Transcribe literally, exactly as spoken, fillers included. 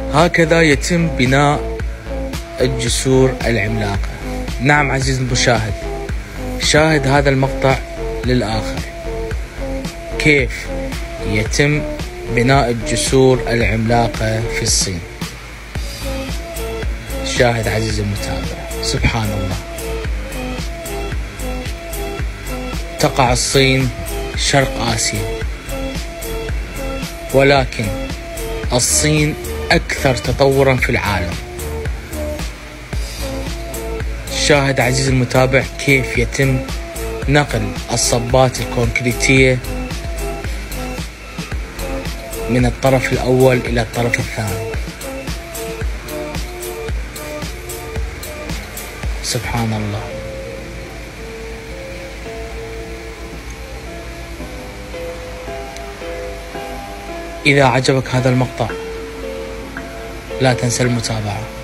هكذا يتم بناء الجسور العملاقة. نعم عزيزي المشاهد، شاهد هذا المقطع للآخر كيف يتم بناء الجسور العملاقة في الصين. شاهد عزيزي المتابع. سبحان الله، تقع الصين شرق آسيا، ولكن الصين أكثر تطورا في العالم. شاهد عزيزي المتابع كيف يتم نقل الصبات الكونكريتية من الطرف الأول إلى الطرف الثاني. سبحان الله. إذا عجبك هذا المقطع لا تنسى المتابعة.